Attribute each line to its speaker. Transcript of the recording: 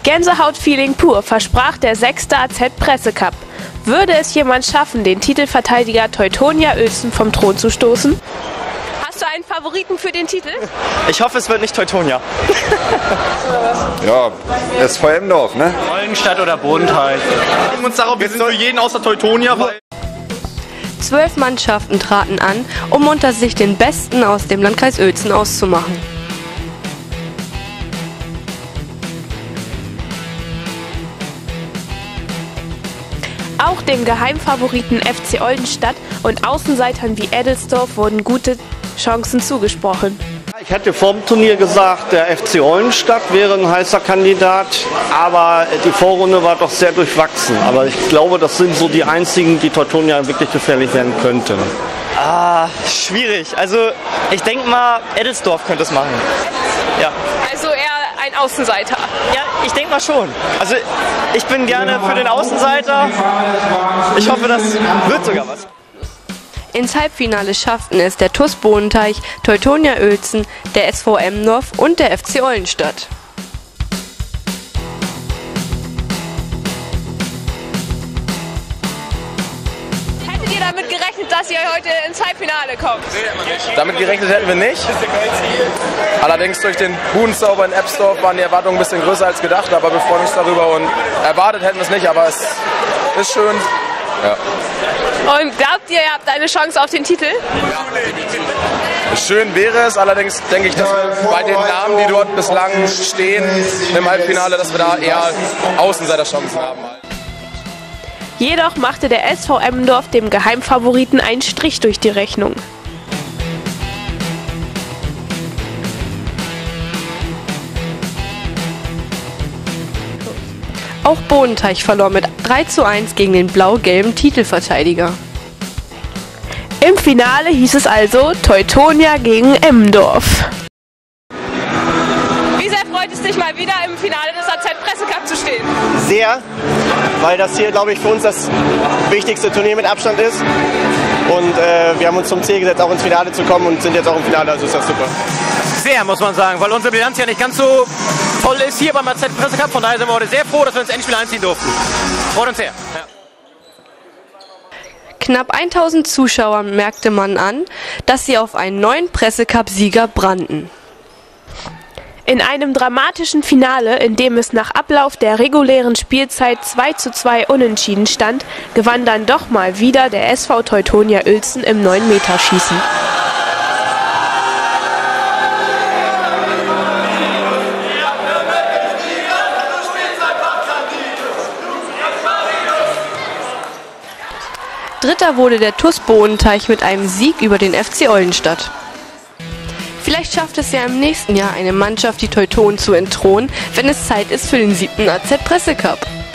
Speaker 1: Gänsehaut-Feeling pur versprach der 6. AZ-Pressecup. Würde es jemand schaffen, den Titelverteidiger Teutonia Uelzen vom Thron zu stoßen? Hast du einen Favoriten für den Titel?
Speaker 2: Ich hoffe, es wird nicht Teutonia.
Speaker 3: Ja, SV Emdorf, ne?
Speaker 2: Oldenstadt oder Bodenteich. Wir sind für jeden außer Teutonia.
Speaker 4: 12 Mannschaften traten an, um unter sich den Besten aus dem Landkreis Uelzen auszumachen.
Speaker 1: Auch dem Geheimfavoriten FC Oldenstadt und Außenseitern wie Eddelsdorf wurden gute Chancen zugesprochen.
Speaker 5: Ich hatte vor dem Turnier gesagt, der FC Oldenstadt wäre ein heißer Kandidat, aber die Vorrunde war doch sehr durchwachsen. Aber ich glaube, das sind so die einzigen, die Teutonia wirklich gefährlich werden könnten.
Speaker 2: Schwierig. Also ich denke mal, Eddelsdorf könnte es machen. Ja.
Speaker 1: Also eher ein Außenseiter.
Speaker 2: Ja, ich denke mal schon. Also ich bin gerne für den Außenseiter. Ich hoffe, das wird sogar was.
Speaker 4: Ins Halbfinale schafften es der TuS Bodenteich, Teutonia Uelzen, der SV Emdorf und der FC Oldenstadt.
Speaker 1: Hättet ihr damit gerechnet, dass ihr heute ins Halbfinale kommt?
Speaker 6: Damit gerechnet hätten wir nicht. Allerdings durch den Budenzauber in Ebsdorf waren die Erwartungen ein bisschen größer als gedacht, aber wir freuen uns darüber und erwartet hätten wir es nicht, aber es ist schön. Ja.
Speaker 1: Und glaubt ihr, ihr habt eine Chance auf den Titel?
Speaker 6: Schön wäre es, allerdings denke ich, dass wir bei den Namen, die dort bislang stehen im Halbfinale, dass wir da eher Außenseiterchancen haben.
Speaker 1: Jedoch machte der SV Emdorf dem Geheimfavoriten einen Strich durch die Rechnung.
Speaker 4: Auch Bodenteich verlor mit 3:1 gegen den blau-gelben Titelverteidiger.
Speaker 1: Im Finale hieß es also Teutonia gegen Emdorf. Wie sehr freut es dich, mal wieder im Finale des AZ-Pressecup zu stehen?
Speaker 5: Sehr, weil das hier, glaube ich, für uns das wichtigste Turnier mit Abstand ist. Und wir haben uns zum Ziel gesetzt, auch ins Finale zu kommen und sind jetzt auch im Finale, also ist das super.
Speaker 2: Sehr, muss man sagen, weil unsere Bilanz ja nicht ganz so toll ist hier beim AZ-Pressecup. Von daher sind wir heute sehr froh, dass wir ins Endspiel einziehen durften. Freut uns sehr. Ja.
Speaker 4: Knapp 1000 Zuschauern merkte man an, dass sie auf einen neuen Pressecup-Sieger brannten.
Speaker 1: In einem dramatischen Finale, in dem es nach Ablauf der regulären Spielzeit 2:2 unentschieden stand, gewann dann doch mal wieder der SV Teutonia Uelzen im 9-Meter-Schießen.
Speaker 4: Dritter wurde der TuS Bodenteich mit einem Sieg über den FC Oldenstadt. Vielleicht schafft es ja im nächsten Jahr eine Mannschaft, die Teutonen zu entthronen, wenn es Zeit ist für den 7. AZ-Pressecup.